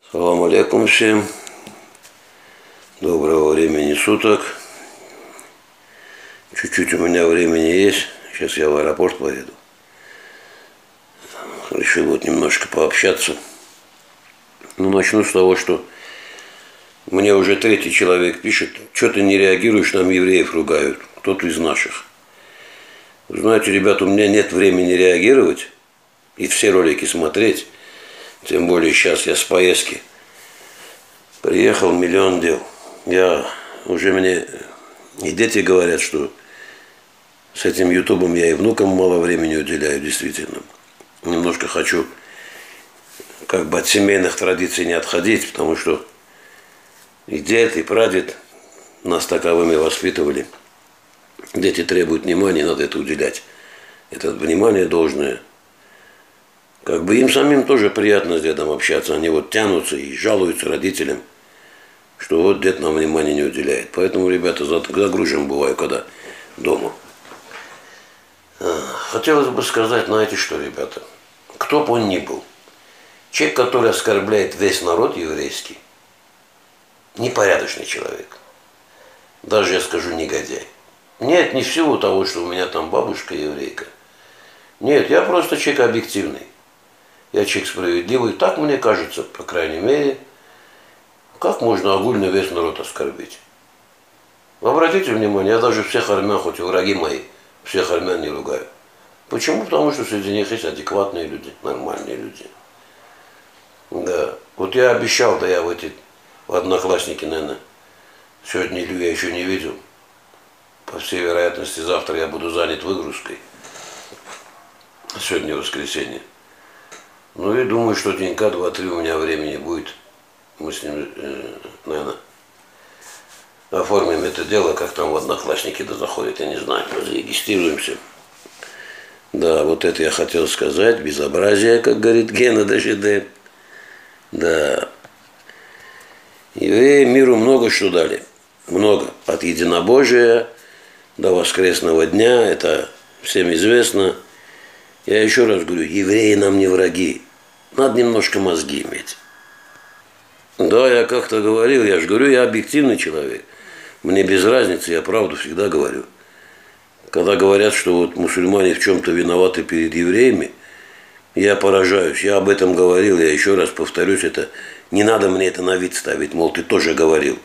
Салам алейкум всем. Доброго времени суток. Чуть-чуть у меня времени есть. Сейчас я в аэропорт поеду. Решил вот немножко пообщаться. Начну с того, что мне уже третий человек пишет: что ты не реагируешь, нам евреев ругают. Кто-то из наших. Вы знаете, ребята, у меня нет времени реагировать и все ролики смотреть. Тем более сейчас я с поездки. Приехал, миллион дел. Мне и дети говорят, что с этим ютубом я и внукам мало времени уделяю, действительно. Немножко хочу как бы от семейных традиций не отходить, потому что и дед, и прадед нас таковыми воспитывали. Дети требуют внимания, надо это уделять. Это внимание должное. Как бы им самим тоже приятно с дедом общаться. Они вот тянутся и жалуются родителям, что вот дед нам внимания не уделяет. Поэтому, ребята, загружен бываю, когда дома. Хотелось бы сказать, знаете что, ребята, кто бы он ни был, человек, который оскорбляет весь народ еврейский, непорядочный человек. Даже, я скажу, негодяй. Нет, не всего того, что у меня там бабушка еврейка. Нет, я просто человек объективный. Я человек справедливый. Так мне кажется, по крайней мере. Как можно огульно весь народ оскорбить? Вы обратите внимание, я даже всех армян, хоть и враги мои, всех армян не ругаю. Почему? Потому что среди них есть адекватные люди, нормальные люди. Да. Вот я обещал, да я в Одноклассники, наверное, сегодня я еще не видел. По всей вероятности, завтра я буду занят выгрузкой. Сегодня воскресенье. И думаю, что денька 2-3 у меня времени будет. Мы с ним, наверное, оформим это дело, как там в Одноклассники заходит, я не знаю, зарегистрируемся. Да, вот это я хотел сказать, безобразие, как говорит Гена ДЖД. Да. Евреи миру много что дали. Много. От единобожия до воскресного дня, это всем известно. Я еще раз говорю, евреи нам не враги. Надо немножко мозги иметь. Да, я как-то говорил, я же говорю, я объективный человек. Мне без разницы, я правду всегда говорю. Когда говорят, что вот мусульмане в чем-то виноваты перед евреями, я поражаюсь. Я об этом говорил, я еще раз повторюсь, это не надо мне это на вид ставить, мол, ты тоже говорил.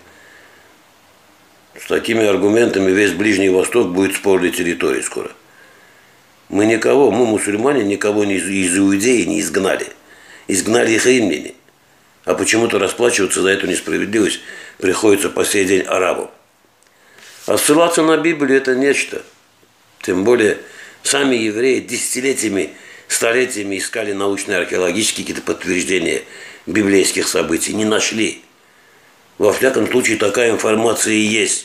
С такими аргументами весь Ближний Восток будет спорной территорией скоро. Мы мусульмане, никого из Иудеи не изгнали. Изгнали их римляне. А почему-то расплачиваться за эту несправедливость приходится по сей день арабам. А ссылаться на Библию – это нечто. Тем более, сами евреи десятилетиями, столетиями искали научные, археологические какие-то подтверждения библейских событий. Не нашли. Во всяком случае, такая информация и есть.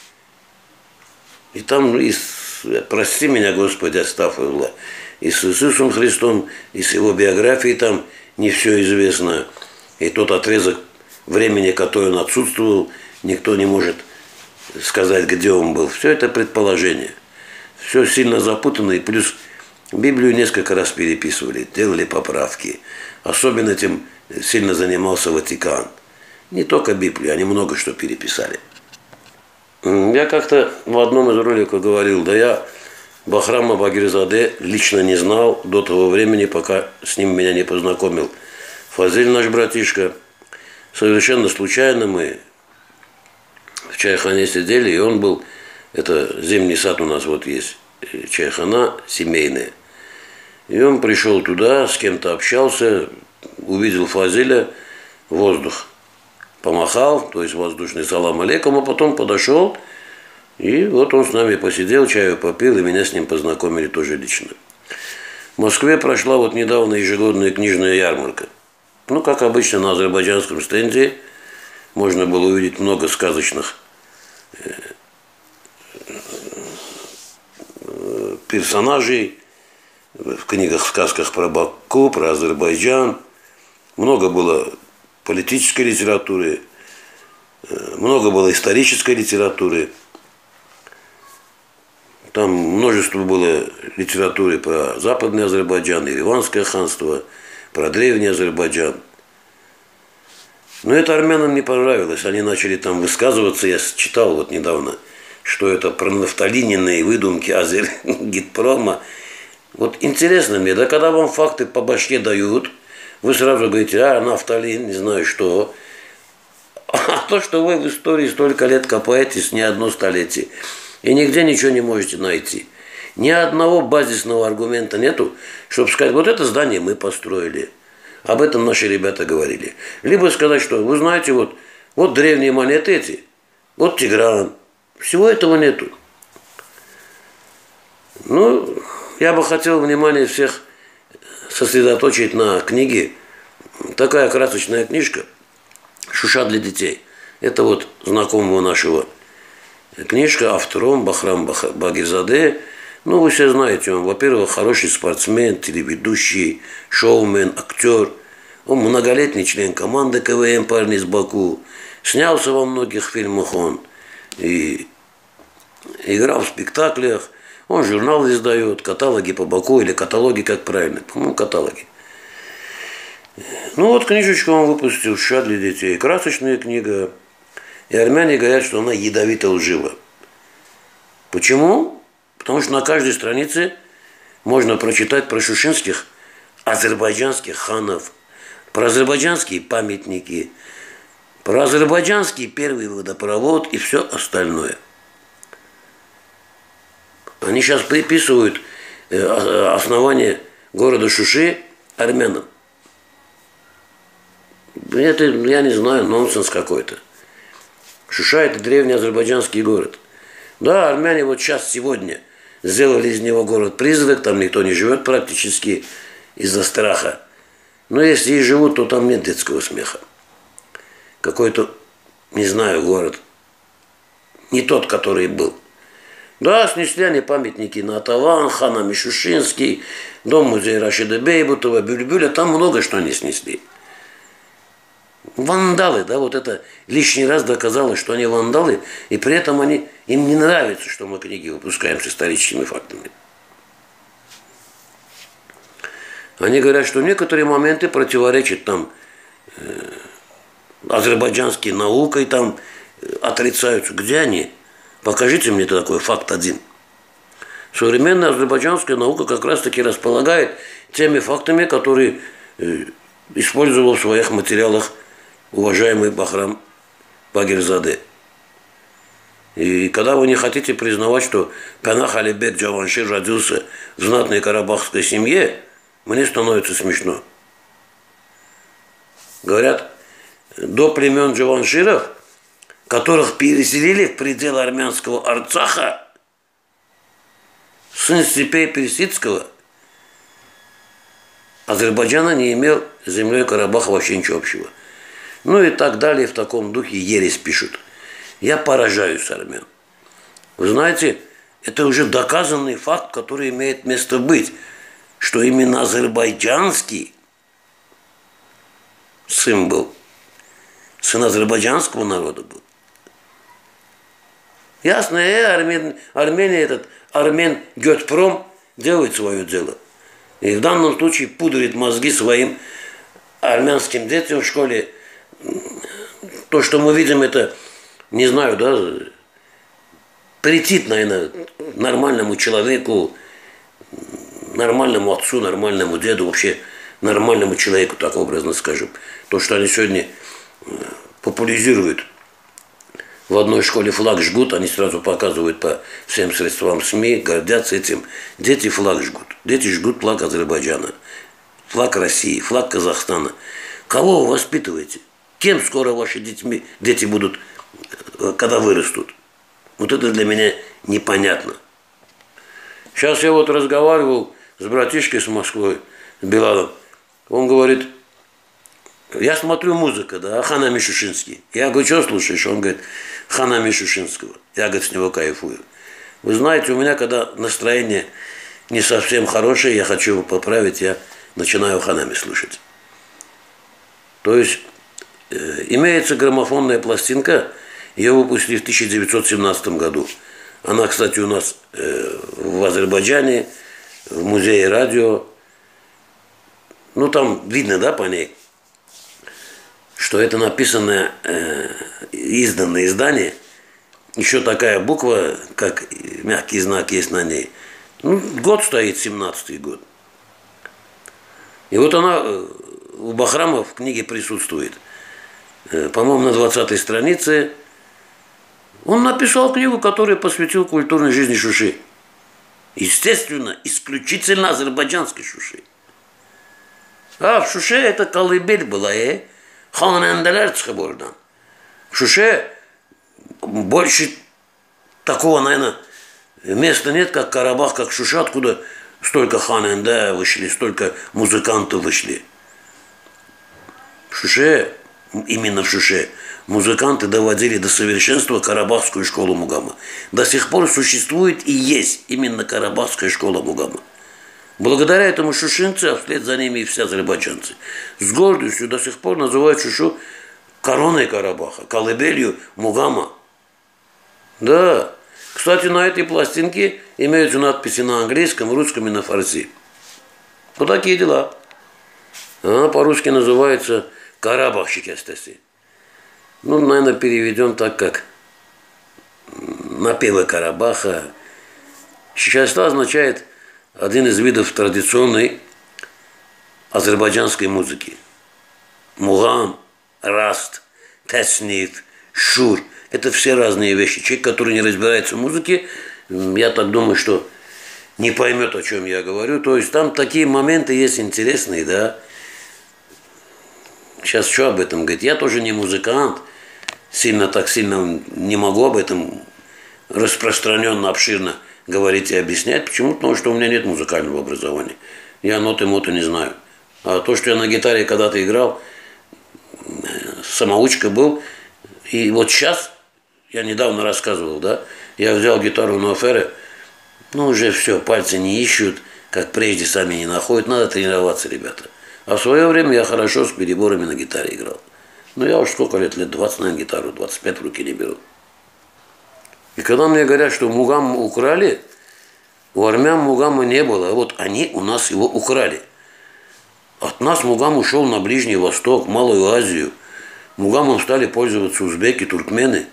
И там, прости меня, Господи, астафируллах, и с Иисусом Христом, и с его биографией там не все известно. И тот отрезок времени, который он отсутствовал, никто не может сказать, где он был. Все это предположение. Все сильно запутано, и плюс Библию несколько раз переписывали, делали поправки. Особенно этим сильно занимался Ватикан. Не только Библию, они много что переписали. Я как-то в одном из роликов говорил, да я Бахрама Багирзаде лично не знал до того времени, пока с ним меня не познакомил Фазиль, наш братишка. Совершенно случайно мы в чайхане сидели, и он был, это зимний сад у нас вот есть, чайхана семейная. И он пришел туда, с кем-то общался, увидел Фазиля, воздух. Помахал, то есть воздушный салам алейкум, а потом подошел, и вот он с нами посидел, чаю попил, и меня с ним познакомили тоже лично. В Москве прошла вот недавно ежегодная книжная ярмарка. Как обычно, на азербайджанском стенде можно было увидеть много сказочных персонажей в книгах, в сказках про Баку, про Азербайджан. Много было политической литературы, много было исторической литературы. Там множество было литературы про Западный Азербайджан, Ереванское ханство, про Древний Азербайджан. Но это армянам не понравилось. Они начали там высказываться. Я читал вот недавно, что это про нафталининые выдумки Азергидпрома. Вот интересно мне, да, когда вам факты по башке дают, вы сразу говорите, нафталин, не знаю что. А то, что вы в истории столько лет копаетесь, не одно столетие, и нигде ничего не можете найти. Ни одного базисного аргумента нету, чтобы сказать, вот это здание мы построили. Об этом наши ребята говорили. Либо сказать, что вы знаете, вот древние монеты эти, вот Тигран. Всего этого нету. Ну, я бы хотел внимание всех сосредоточить на книге. Такая красочная книжка «Шуша для детей». Это вот знакомого нашего книжка, автором Бахрам Багирзаде. Ну, вы все знаете, он, во-первых, хороший спортсмен, телеведущий, шоумен, актер. Он многолетний член команды КВМ «Парни из Баку». Снялся во многих фильмах он. И играл в спектаклях. Он журнал издает, каталоги по Баку, или каталоги, как правильно, по-моему, каталоги. Ну вот книжечку он выпустил «Шуша для детей». Красочная книга. И армяне говорят, что она ядовито лжива. Почему? Потому что на каждой странице можно прочитать про шушинских азербайджанских ханов, про азербайджанские памятники, про азербайджанский первый водопровод и все остальное. Они сейчас приписывают основание города Шуши армянам. Это, я не знаю, нонсенс какой-то. Шуша – это древний азербайджанский город. Да, армяне вот сейчас, сегодня, сделали из него город-призрак, там никто не живет практически из-за страха. Но если и живут, то там нет детского смеха. Какой-то, не знаю, город. Не тот, который был. Да, снесли они памятники Натаван, хана Мишушинский, дом-музей Рашида Бейбутова, Бюльбюля, там много что они снесли. Вандалы, да, вот это лишний раз доказало, что они вандалы, и при этом им не нравится, что мы книги выпускаем с историческими фактами. Они говорят, что некоторые моменты противоречат там азербайджанской наукой, там отрицаются. Где они? Покажите мне такой факт один. Современная азербайджанская наука как раз-таки располагает теми фактами, которые использовал в своих материалах уважаемый Бахрам Багирзаде. И когда вы не хотите признавать, что Панах Алибек Джаваншир родился в знатной карабахской семье, мне становится смешно. Говорят, до племен Джаванширов, которых переселили в пределы армянского Арцаха, сын Степей Персидского, Азербайджана не имел с землей Карабаха вообще ничего общего. Ну и так далее, в таком духе ересь пишут. Я поражаюсь армян. Вы знаете, это уже доказанный факт, который имеет место быть, что именно азербайджанский сын был, сын азербайджанского народа был. Ясно, Армения, этот Армен Гетпром делает свое дело. И в данном случае пудрит мозги своим армянским детям в школе. То, что мы видим, это, не знаю, да, претит, наверное, нормальному человеку, нормальному отцу, нормальному деду, вообще нормальному человеку, так образно скажем. То, что они сегодня популяризируют. В одной школе флаг жгут, они сразу показывают по всем средствам СМИ, гордятся этим. Дети флаг жгут. Дети жгут флаг Азербайджана, флаг России, флаг Казахстана. Кого вы воспитываете? Кем скоро ваши дети будут, когда вырастут? Вот это для меня непонятно. Сейчас я вот разговаривал с братишкой с Москвы, с Белалом. Он говорит, я смотрю музыка, да, Хана Мишушинский. Я говорю, что слушаешь? Он говорит, Хана Мишушинского. Я, говорит, с него кайфую. Вы знаете, у меня, когда настроение не совсем хорошее, я хочу его поправить, я начинаю Ханами слушать. То есть, имеется граммофонная пластинка, ее выпустили в 1917 году. Она, кстати, у нас в Азербайджане, в музее радио. Ну, там видно, да, по ней, что что это написанное, изданное издание, еще такая буква, как мягкий знак есть на ней. Ну, год стоит, 17-й год. И вот она у Бахрама в книге присутствует. По-моему, на 20-й странице он написал книгу, которую посвятил культурной жизни Шуши. Естественно, исключительно азербайджанской Шуши. А в Шуше это колыбель была, ханенделер çıkıp oradan. В Шуше больше такого, наверное, места нет, как Карабах, как Шуша, откуда столько ханенде вышли, столько музыкантов вышли. В Шуше, именно в Шуше, музыканты доводили до совершенства Карабахскую школу Мугама. До сих пор существует и есть именно Карабахская школа Мугама. Благодаря этому шушинцы, а вслед за ними и все азербайджанцы, с гордостью до сих пор называют Шушу короной Карабаха, колыбелью Мугама. Да. Кстати, на этой пластинке имеются надписи на английском, русском и на фарси. Вот такие дела. Она по-русски называется «Карабах шикестеси». Ну, наверное, переведем так, как «Напевы Карабаха». Шикеста означает один из видов традиционной азербайджанской музыки. Мугам, раст, тесниф, шур – это все разные вещи. Человек, который не разбирается в музыке, я так думаю, что не поймет, о чем я говорю. То есть там такие моменты есть интересные, да. Сейчас что об этом говорить? Я тоже не музыкант, сильно не могу об этом распространенно, обширно говорить и объяснять. Почему? Потому что у меня нет музыкального образования. Я ноты-моты не знаю. А то, что я на гитаре когда-то играл, самоучка был. И вот сейчас, я недавно рассказывал, да, я взял гитару на афере, ну уже все, пальцы не ищут, как прежде сами не находят. Надо тренироваться, ребята. А в свое время я хорошо с переборами на гитаре играл. Ну я уж сколько лет 20, наверное, гитару, 25 в руки не беру. И когда мне говорят, что Мугам украли, у армян Мугама не было, а вот они у нас его украли. От нас Мугам ушел на Ближний Восток, Малую Азию. Мугамом стали пользоваться узбеки, туркмены.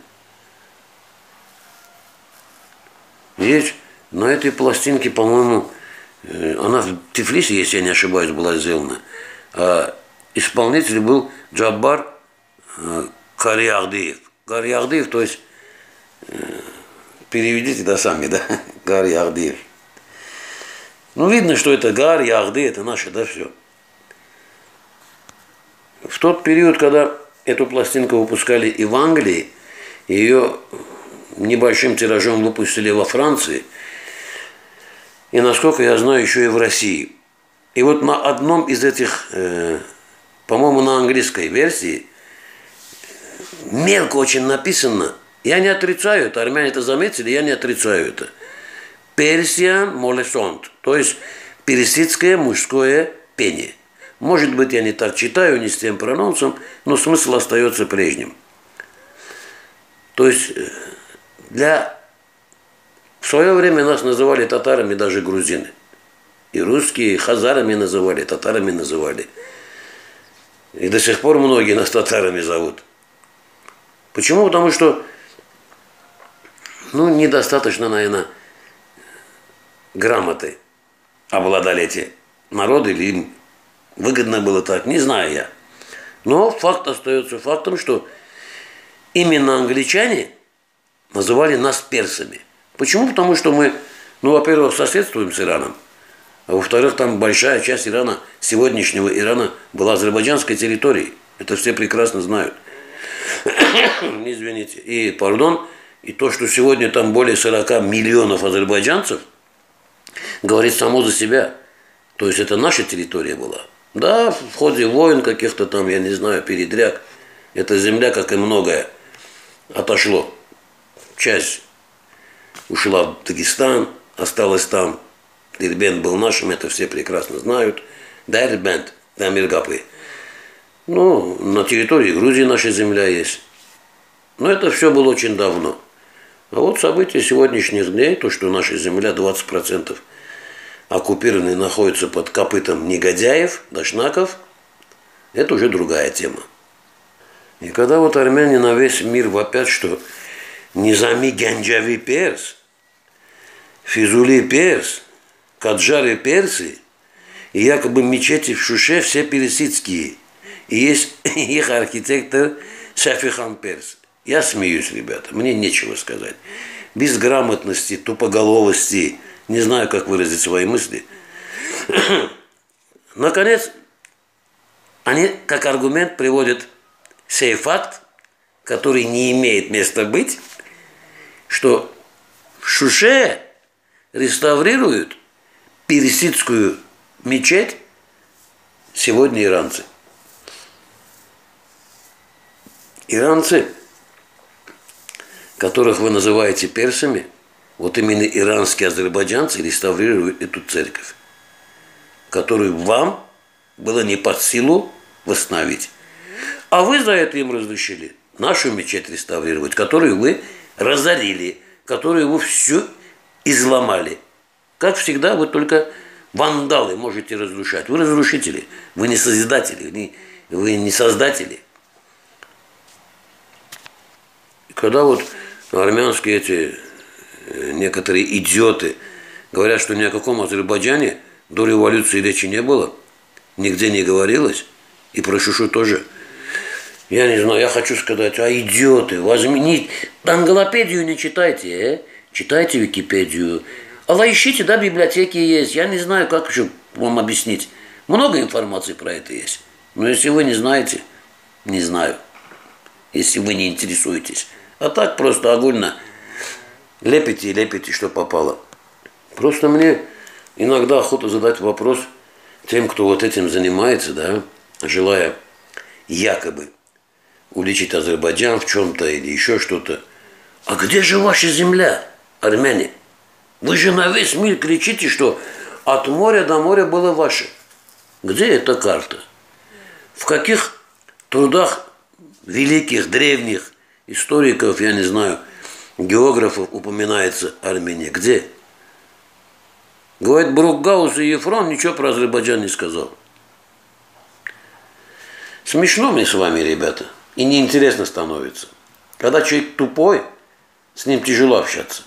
Есть на этой пластинке, по-моему, она в Тифлисе, если я не ошибаюсь, была сделана. А исполнитель был Джаббар Кариагдиев. Кариагдиев, то есть переведите, да, сами, да, Кариагдиев. Ну, видно, что это Кариагди, это наше, да, все. В тот период, когда эту пластинку выпускали и в Англии, ее небольшим тиражом выпустили во Франции, и, насколько я знаю, еще и в России. И вот на одном из этих, по-моему, на английской версии, мелко очень написано, я не отрицаю это, армяне это заметили, я не отрицаю это. Персиан молесонт, то есть персидское мужское пение. Может быть, я не так читаю, не с тем прононсом, но смысл остается прежним. То есть в свое время нас называли татарами даже грузины. И русские хазарами называли, татарами называли. И до сих пор многие нас татарами зовут. Почему? Потому что, недостаточно, наверное, грамоты обладали эти народы, или им выгодно было так, не знаю я. Но факт остается фактом, что именно англичане называли нас персами. Почему? Потому что мы, во-первых, соседствуем с Ираном, а во-вторых, там большая часть Ирана, сегодняшнего Ирана, была азербайджанской территорией. Это все прекрасно знают. Извините. И то, что сегодня там более 40 миллионов азербайджанцев, говорит само за себя. То есть это наша территория была. Да, в ходе войн каких-то там, я не знаю, передряг, эта земля, как и многое, отошло. Часть ушла в Дагестан, осталась там. Дербент был нашим, это все прекрасно знают. Дербент, Дамиргапы. На территории Грузии наша земля есть. Но это все было очень давно. А вот события сегодняшних дней, то, что наша земля 20% оккупированной находится под копытом негодяев, дашнаков, это уже другая тема. И когда вот армяне на весь мир вопят, что Низами Гянджави перс, Физули перс, Каджары персы, и якобы мечети в Шуше все персидские. И есть их архитектор Шафихан перс. Я смеюсь, ребята, мне нечего сказать. Безграмотности, тупоголовости, не знаю, как выразить свои мысли. Наконец, они как аргумент приводят сей факт, который не имеет места быть, что в Шуше реставрируют персидскую мечеть сегодня иранцы. Иранцы, которых вы называете персами, вот именно иранские азербайджанцы реставрируют эту церковь, которую вам было не под силу восстановить. А вы за это им разрешили нашу мечеть реставрировать, которую вы разорили, которую вы всю изломали. Как всегда, вы только вандалы можете разрушать. Вы разрушители, вы не созидатели, вы не создатели. И когда вот армянские эти некоторые идиоты говорят, что ни о каком Азербайджане до революции речи не было, нигде не говорилось, и про Шушу тоже. Я не знаю, я хочу сказать, идиоты, возьмите, англопедию не читайте, читайте Википедию. Ищите, да, библиотеки есть. Я не знаю, как еще вам объяснить. Много информации про это есть. Но если вы не знаете, не знаю. Если вы не интересуетесь. А так просто огульно лепите и лепите, что попало. Просто мне иногда охота задать вопрос тем, кто вот этим занимается, да, желая якобы уличить Азербайджан в чем-то или еще что-то. А где же ваша земля, армяне? Вы же на весь мир кричите, что от моря до моря было ваше. Где эта карта? В каких трудах великих, древних историков, я не знаю, географов упоминается Армения? Где? Говорит, Брукгаус и Ефрон ничего про Азербайджан не сказал. Смешно мне с вами, ребята, и неинтересно становится. Когда человек тупой, с ним тяжело общаться.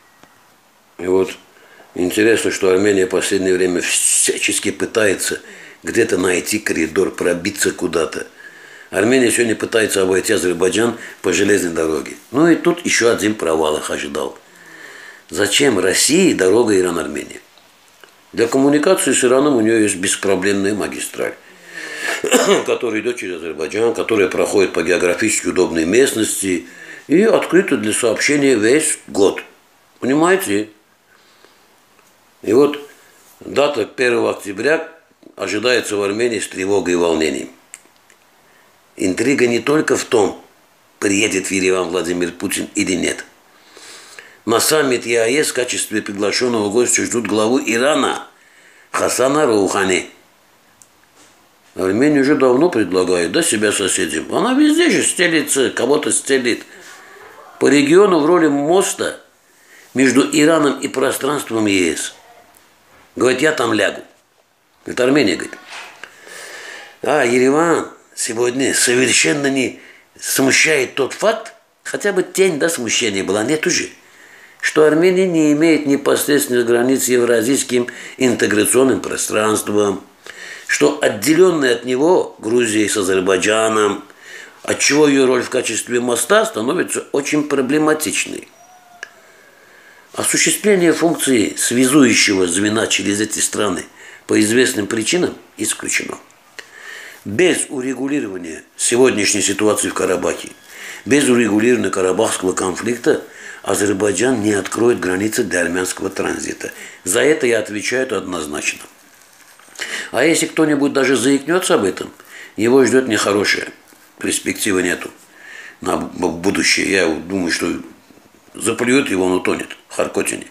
И вот интересно, что Армения в последнее время всячески пытается где-то найти коридор, пробиться куда-то. Армения сегодня пытается обойти Азербайджан по железной дороге. Ну и тут еще один провал их ожидал. Зачем России дорога Иран-Армения? Для коммуникации с Ираном у нее есть беспроблемная магистраль, которая идет через Азербайджан, которая проходит по географически удобной местности и открыта для сообщения весь год. Понимаете? И вот дата 1 октября ожидается в Армении с тревогой и волнением. Интрига не только в том, приедет в Ереван Владимир Путин или нет. На саммит ЕАЭС в качестве приглашенного гостя ждут главу Ирана Хасана Роухани. Армения уже давно предлагает, да, себя соседям. Она везде же стелится, кого-то стелит. По региону в роли моста между Ираном и пространством ЕС. Говорит, я там лягу. Это Армения, говорит. А Ереван сегодня совершенно не смущает тот факт, хотя бы тень, да, смущения была, нет уже, что Армения не имеет непосредственных границ с евразийским интеграционным пространством, что отделенная от него Грузия с Азербайджаном, отчего ее роль в качестве моста становится очень проблематичной. Осуществление функции связующего звена через эти страны по известным причинам исключено. Без урегулирования сегодняшней ситуации в Карабахе, без урегулирования карабахского конфликта Азербайджан не откроет границы для армянского транзита. За это я отвечаю однозначно. А если кто-нибудь даже заикнется об этом, его ждет нехорошее. Перспективы нету на будущее. Я думаю, что заплюют его, он утонет в Харкотине.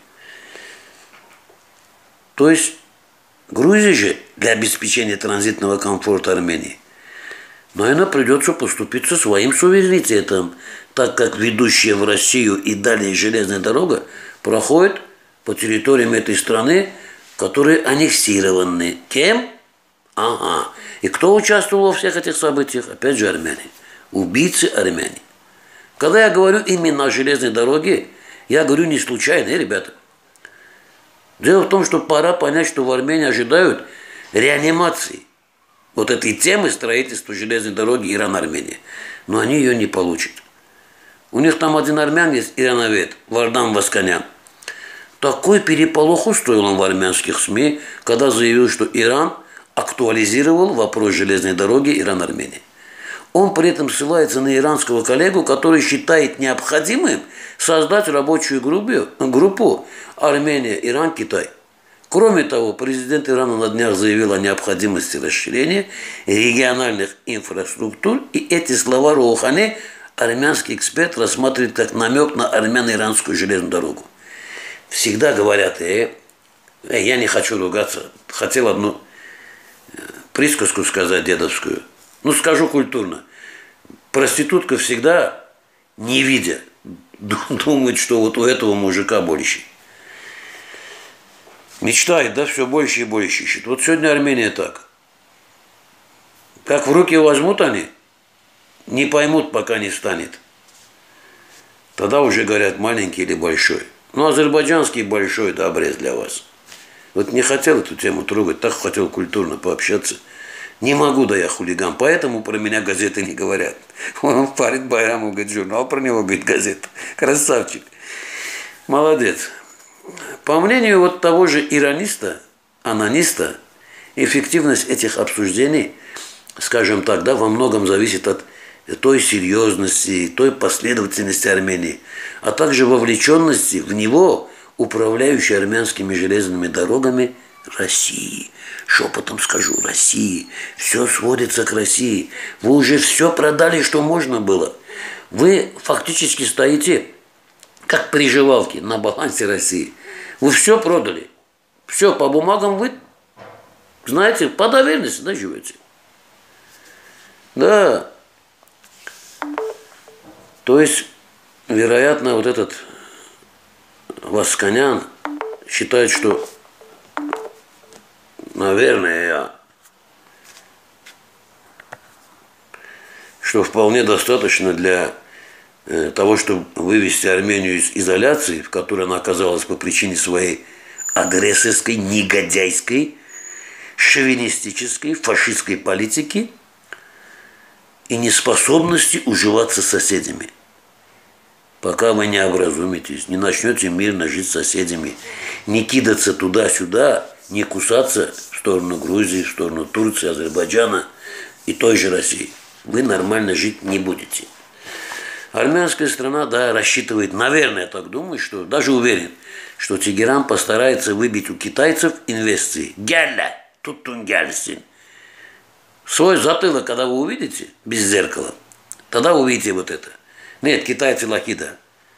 То есть Грузии же для обеспечения транзитного комфорта Армении, наверное, придется поступиться своим суверенитетом, так как ведущая в Россию и далее железная дорога проходит по территориям этой страны, которые аннексированы. Кем? Ага. И кто участвовал во всех этих событиях? Опять же армяне. Убийцы армяне. Когда я говорю именно о железной дороге, я говорю не случайно, ребята. Дело в том, что пора понять, что в Армении ожидают реанимации вот этой темы строительства железной дороги Иран-Армения. Но они ее не получат. У них там один армян есть, ирановед, Вардан Васканян. Такой переполох устроил он в армянских СМИ, когда заявил, что Иран актуализировал вопрос железной дороги Иран-Армения. Он при этом ссылается на иранского коллегу, который считает необходимым создать рабочую группу Армения, Иран, Китай. Кроме того, президент Ирана на днях заявил о необходимости расширения региональных инфраструктур, и эти слова Роухани армянский эксперт рассматривает как намек на армяно-иранскую железную дорогу. Всегда говорят, я не хочу ругаться, хотел одну присказку сказать дедовскую. Ну, скажу культурно. Проститутка всегда, не видя, думает, что вот у этого мужика больше. Мечтает, да, все больше и больше ищет. Вот сегодня Армения так. Как в руки возьмут они, не поймут, пока не станет. Тогда уже говорят, маленький или большой. Ну, азербайджанский большой, да, обрез для вас. Вот не хотел эту тему трогать, так хотел культурно пообщаться. Не могу, да я хулиган, поэтому про меня газеты не говорят. Он Фарид Байрамов, говорит, журнал про него, говорит, газета. Красавчик. Молодец. По мнению вот того же ирониста, анониста, эффективность этих обсуждений, скажем так, да, во многом зависит от той серьезности, той последовательности Армении, а также вовлеченности в него управляющей армянскими железными дорогами России. Шепотом скажу, России. Все сводится к России. Вы уже все продали, что можно было. Вы фактически стоите, как приживалки на балансе России. Вы все продали. Все, по бумагам вы, знаете, по доверенности, да, живете. Да. То есть, вероятно, вот этот Васканян считает, что, наверное, что вполне достаточно для того, чтобы вывести Армению из изоляции, в которой она оказалась по причине своей агрессорской, негодяйской, шовинистической, фашистской политики и неспособности уживаться с соседями. Пока вы не образумитесь, не начнете мирно жить с соседями, не кидаться туда-сюда, не кусаться в сторону Грузии, в сторону Турции, Азербайджана и той же России, вы нормально жить не будете. Армянская страна, да, рассчитывает, наверное, так думаю, что даже уверен, что Тегеран постарается выбить у китайцев инвестиции. Гялля, туттун гяльсин. Свой затылок, когда вы увидите, без зеркала, тогда увидите вот это. Нет, китайцы лохида.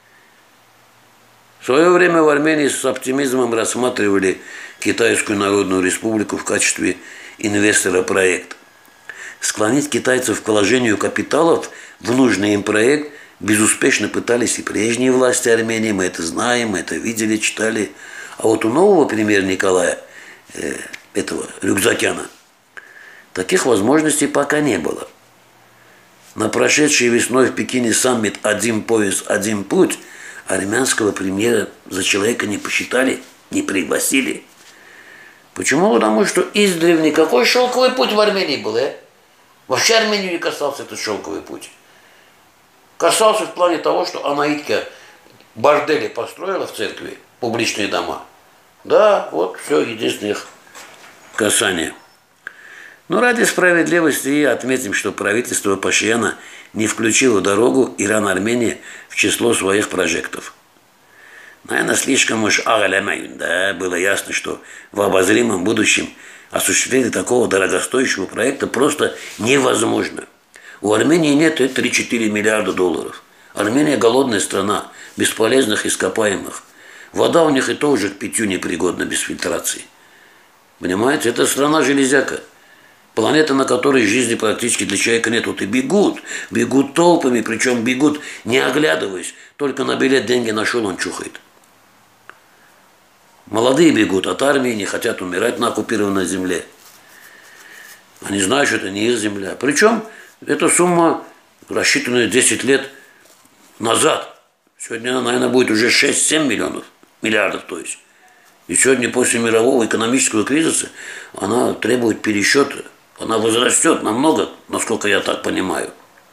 В свое время в Армении с оптимизмом рассматривали Китайскую Народную Республику в качестве инвестора проекта. Склонить китайцев к вложению капиталов в нужный им проект безуспешно пытались и прежние власти Армении, мы это знаем, мы это видели, читали. А вот у нового премьера Николая, этого Рюкзакяна, таких возможностей пока не было. На прошедшей весной в Пекине саммит «Один пояс, один путь» армянского премьера за человека не посчитали, не пригласили. Почему? Потому что издревле какой шелковый путь в Армении был, Вообще Армению не касался этот шелковый путь. Касался в плане того, что анаитка бордели построила в церкви, публичные дома. Да, вот все, единственное их касание. Но ради справедливости и отметим, что правительство Пашиняна не включило дорогу Иран-Армения в число своих прожектов. Наверное, слишком уж да, было ясно, что в обозримом будущем осуществление такого дорогостоящего проекта просто невозможно. У Армении нет 3-4 миллиарда долларов. Армения голодная страна, без полезных ископаемых. Вода у них и то уже к питью непригодна без фильтрации. Понимаете, это страна-железяка. Планета, на которой жизни практически для человека нет. Вот и бегут толпами, причем бегут не оглядываясь. Только на билет деньги нашел, он чухает. Молодые бегут от армии, не хотят умирать на оккупированной земле. Они знают, что это не их земля. Причем эта сумма рассчитанная 10 лет назад. Сегодня она, наверное, будет уже 6-7 миллиардов, то есть. И сегодня после мирового экономического кризиса она требует пересчета, она возрастет намного, насколько я так понимаю.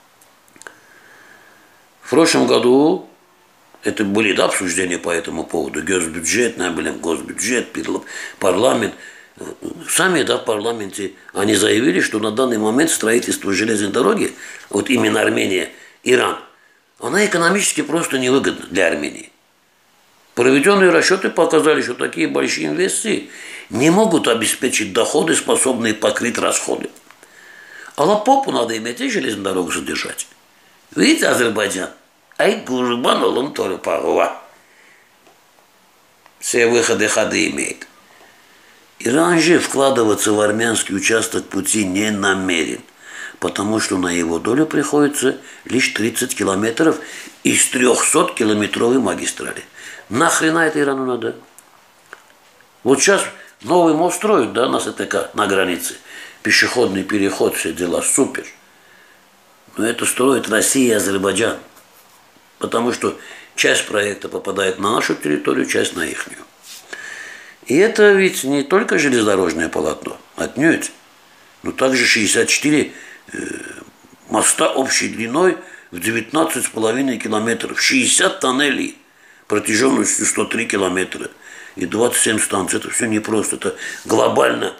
В прошлом году это были, да, обсуждения по этому поводу, госбюджет, госбюджет, парламент. Сами, да, в парламенте они заявили, что на данный момент строительство железной дороги, вот именно Армения, Иран, она экономически просто невыгодна для Армении. Проведенные расчеты показали, что такие большие инвестиции не могут обеспечить доходы, способные покрыть расходы. А лапопу надо иметь и железную дорогу содержать. Видите, Азербайджан? Ай, гурбан олум торпагова. Все ходы имеет. Иран же вкладываться в армянский участок пути не намерен, потому что на его долю приходится лишь 30 километров из 300-километровой магистрали. Нахрена это Ирану надо? Вот сейчас новый мост строят, да, на СТК, на границе. Пешеходный переход, все дела, супер. Но это строит Россия и Азербайджан. Потому что часть проекта попадает на нашу территорию, часть на ихнюю. И это ведь не только железнодорожное полотно, отнюдь, но также 64 моста общей длиной в 19,5 километров, 60 тоннелей протяженностью 103 километра и 27 станций. Это все непросто, это глобально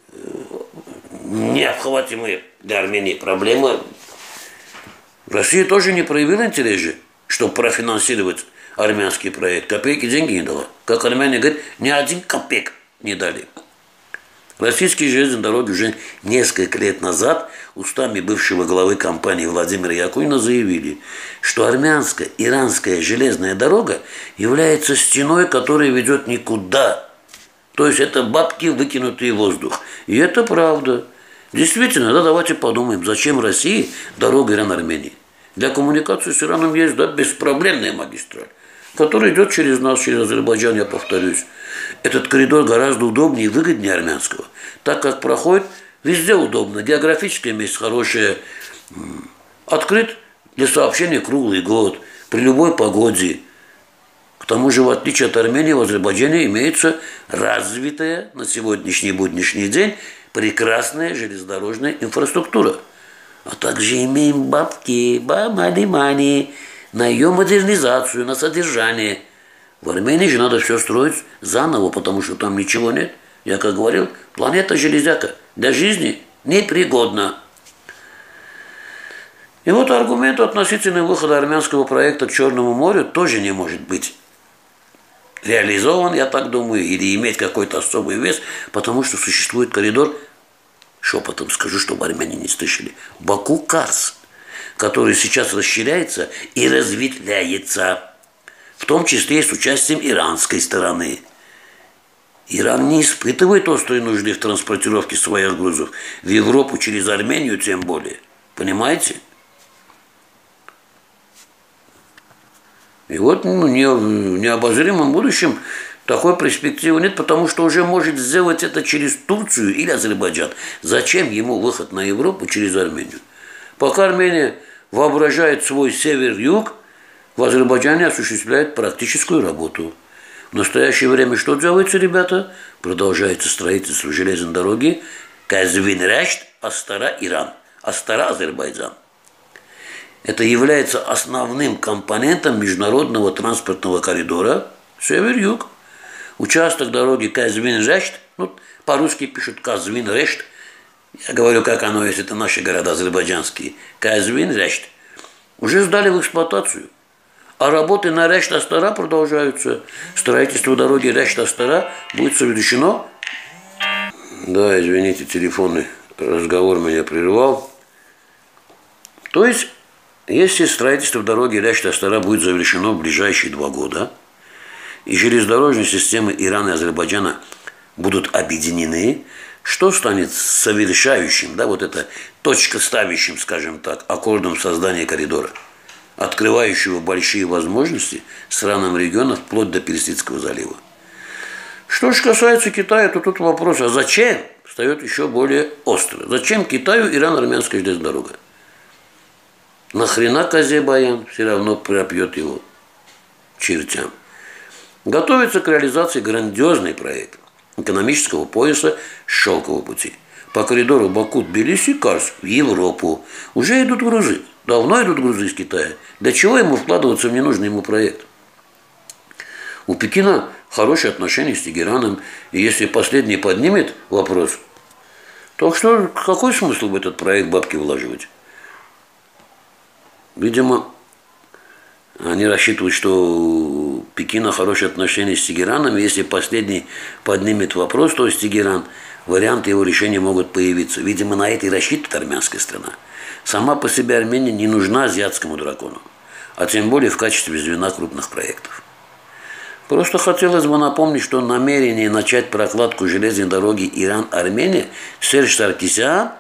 необходимые для Армении проблемы. Россия тоже не проявила интерес же, чтобы профинансировать армянский проект. Копейки деньги не дала. Как армяне говорят, ни один копеек не дали. Российские железные дороги уже несколько лет назад устами бывшего главы компании Владимира Якунина заявили, что армянская, иранская железная дорога является стеной, которая ведет никуда. То есть это бабки, выкинутые в воздух. И это правда. Действительно, да, давайте подумаем, зачем России дорога Иран-Армении. Для коммуникации с Ираном есть, да, беспроблемная магистраль, которая идет через нас, через Азербайджан, я повторюсь. Этот коридор гораздо удобнее и выгоднее армянского, так как проходит везде удобно. Географическое место хорошее, открыт для сообщения круглый год, при любой погоде. К тому же, в отличие от Армении, в Азербайджане имеется развитая на сегодняшний будничный день прекрасная железнодорожная инфраструктура. А также имеем бабки, мани, на ее модернизацию, на содержание. В Армении же надо все строить заново, потому что там ничего нет. Я как говорил, планета железяка для жизни непригодна. И вот аргумент относительно выхода армянского проекта к Черному морю тоже не может быть реализован, я так думаю, или иметь какой-то особый вес, потому что существует коридор, шепотом скажу, чтобы армяне не слышали, Баку-Карс, который сейчас расширяется и разветвляется, в том числе и с участием иранской стороны. Иран не испытывает острой нужды в транспортировке своих грузов в Европу через Армению, тем более. Понимаете? И вот в необозримом будущем такой перспективы нет, потому что уже может сделать это через Турцию или Азербайджан. Зачем ему выход на Европу через Армению? Пока Армения воображает свой север-юг, в Азербайджане осуществляет практическую работу. В настоящее время что делается, ребята? Продолжается строительство железной дороги Казвин-Решт, Астара-Иран, Астара-Азербайджан. Это является основным компонентом международного транспортного коридора север-юг. Участок дороги Казвин-Решт, ну, по-русски пишут Казвин-Решт, я говорю, как оно есть, это наши города азербайджанские, Казвин-Решт, уже сдали в эксплуатацию. А работы на Решт-Астара продолжаются. Строительство дороги Решт-Астара будет совершено. Да, извините, телефонный разговор меня прервал. То есть, если строительство дороги Решт-Астара будет завершено в ближайшие 2 года, и железнодорожные системы Ирана и Азербайджана будут объединены, что станет совершающим, да, вот это точкоставящим, скажем так, аккордом создания коридора, открывающего большие возможности странам региона вплоть до Персидского залива. Что же касается Китая, то тут вопрос, а зачем, встает еще более остро. Зачем Китаю Иран-армянская железная дорога? Нахрена козе баян, все равно пропьет его чертям. Готовится к реализации грандиозный проект экономического пояса Шелкового пути. По коридору Баку-Тбилиси-Карс в Европу уже идут грузы. Давно идут грузы из Китая. Для чего ему вкладываться в ненужный ему проект? У Пекина хорошие отношения с Тегераном, и если последний поднимет вопрос, то что, какой смысл в этот проект бабки вложивать? Видимо, они рассчитывают, что у Пекина хорошие отношения с Тегераном, и если последний поднимет вопрос, то есть Тегеран, варианты его решения могут появиться. Видимо, на это и рассчитывает армянская страна. Сама по себе Армения не нужна азиатскому дракону, а тем более в качестве звена крупных проектов. Просто хотелось бы напомнить, что намерение начать прокладку железной дороги Иран-Армения Серж Саркисян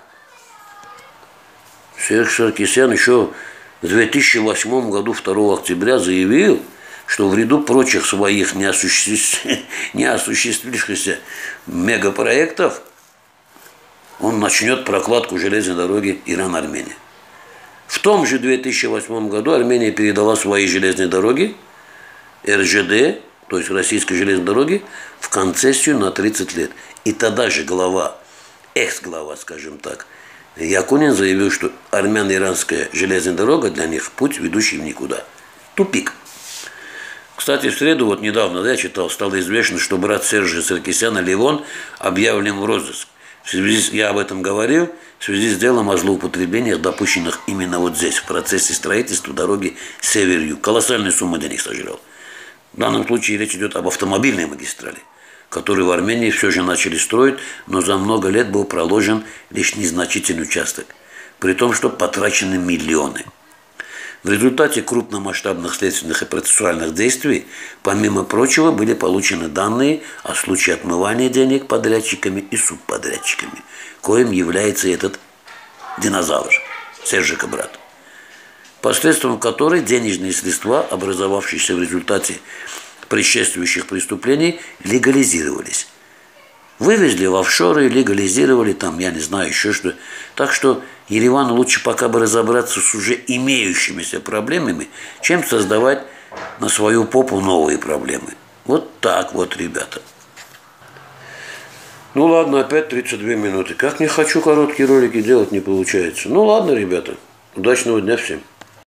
еще в 2008 году 2 октября заявил, что в ряду прочих своих неосуществившихся мегапроектов он начнет прокладку железной дороги Иран-Армения. В том же 2008 году Армения передала свои железные дороги РЖД, то есть Российской железной дороги, в концессию на 30 лет. И тогда же экс-глава, скажем так, Якунин заявил, что армяно-иранская железная дорога для них путь, ведущий в никуда. Тупик. Кстати, в среду, вот недавно, я читал, стало известно, что брат Сержа Саркисяна Левон объявлен в розыск. Я об этом говорил, в связи с делом о злоупотреблениях, допущенных именно вот здесь, в процессе строительства дороги Север-Юг. Колоссальную сумму денег сожрал. В данном случае речь идет об автомобильной магистрали, которую в Армении все же начали строить, но за много лет был проложен лишь незначительный участок, при том, что потрачены миллионы. В результате крупномасштабных следственных и процессуальных действий, помимо прочего, были получены данные о случае отмывания денег подрядчиками и субподрядчиками, коим является этот динозавр, Сержика брат, посредством которой денежные средства, образовавшиеся в результате предшествующих преступлений, легализировались. Вывезли в офшоры, легализировали там, я не знаю, еще что. Так что Еревану лучше пока бы разобраться с уже имеющимися проблемами, чем создавать на свою попу новые проблемы. Вот так вот, ребята. Ну ладно, опять 32 минуты. Как не хочу короткие ролики делать, не получается. Ну ладно, ребята. Удачного дня всем.